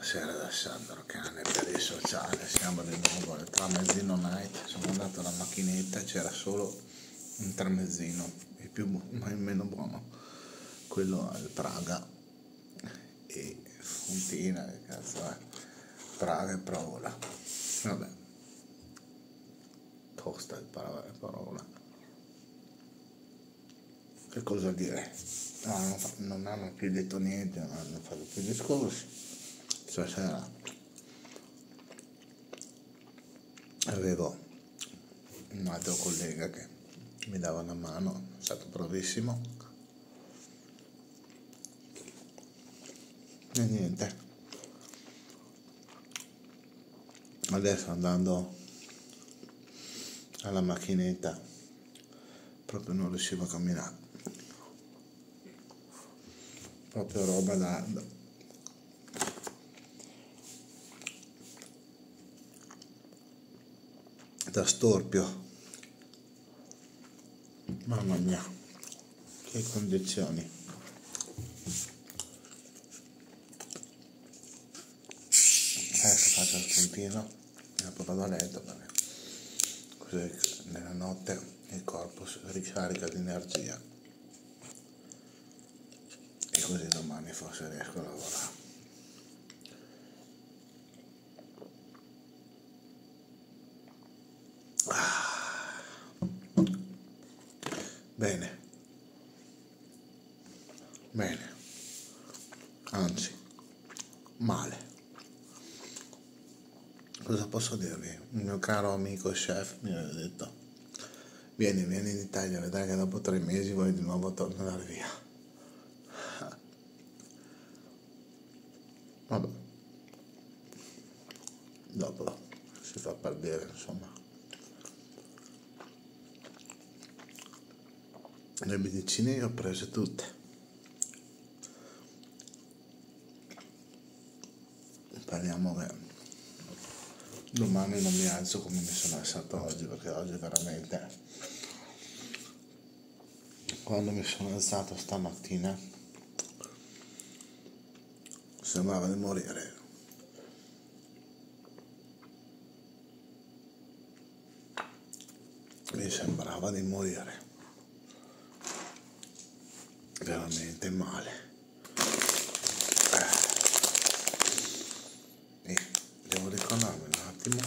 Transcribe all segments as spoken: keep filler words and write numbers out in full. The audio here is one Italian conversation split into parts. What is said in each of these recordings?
Buonasera da Sandro Cane per il sociale, siamo di nuovo al tramezzino night. Sono andato alla macchinetta, c'era solo un tramezzino, il più bu- ma il meno buono, quello al Praga e Fontina, che cazzo è? Praga e Provola. Vabbè, tosta il Praga e Provola. Che cosa dire? No, non, fa- non hanno più detto niente, non hanno fatto più discorsi. Stasera avevo un altro collega che mi dava una mano, è stato bravissimo. E niente, adesso andando alla macchinetta proprio non riuscivo a camminare, proprio roba da, da storpio. Mamma mia, che condizioni. Adesso faccio il spuntino e poi vado a letto perché così nella notte il corpo si ricarica di energia e così domani forse riesco a lavorare. Ah. Bene, bene, anzi, male. Cosa posso dirvi? Il mio caro amico chef mi aveva detto: vieni, vieni in Italia, vedrai che dopo tre mesi vuoi di nuovo tornare via. Vabbè, dopo si fa per dire, insomma. Le medicine le ho prese tutte. Speriamo che domani non mi alzo come mi sono alzato oggi, perché oggi veramente, quando mi sono alzato stamattina, sembrava di morire. Mi sembrava di morire. Veramente male. Eh, e devo ricordarmi un attimo.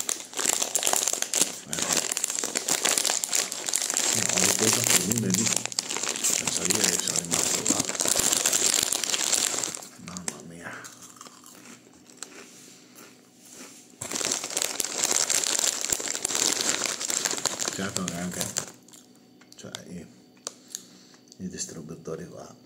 Eh, no, ho ripreso per lunedì. Senza ieri sono rimasto là. Mamma mia. Certo che anche, cioè, i, i distributori qua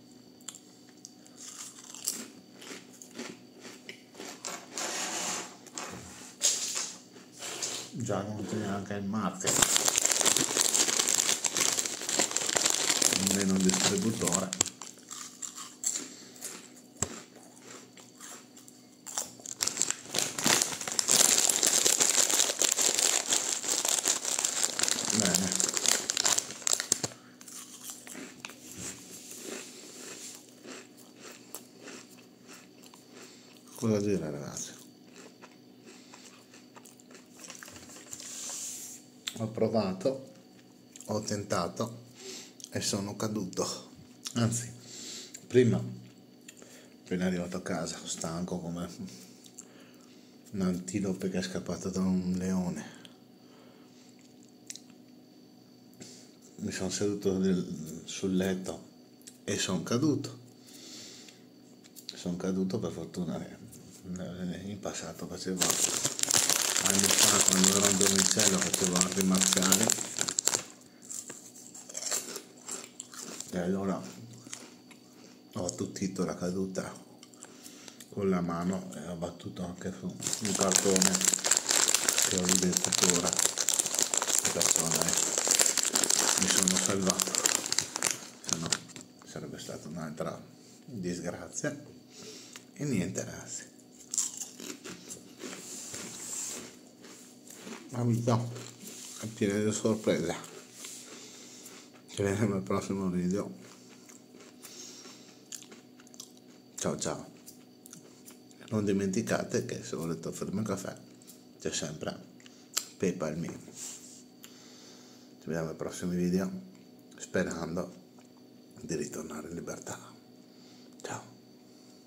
già non c'è neanche il market, nemmeno il distributore. Bene, cosa dire ragazzi? Ho provato, ho tentato e sono caduto. Anzi, prima, appena arrivato a casa, stanco come un antilope che è scappato da un leone, mi sono seduto del, sul letto e sono caduto. Sono caduto per fortuna. In passato facevo, anni fa, quando ero in domicilio, facevo arti marziali e allora ho attutito la caduta con la mano e ho battuto anche su un cartone che ho lì tuttora. Persona, eh. Mi sono salvato, se no sarebbe stata un'altra disgrazia. E niente ragazzi, la vita è piena di sorprese. Ci vediamo al prossimo video. Ciao ciao. non dimenticate che se volete offrirmi un caffè c'è sempre PayPal Me. Ci vediamo ai prossimi video, sperando di ritornare in libertà. Ciao.